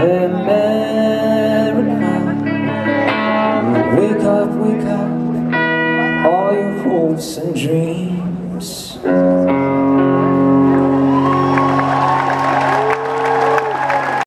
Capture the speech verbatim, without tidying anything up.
America, wake up, wake up, all your hopes and dreams.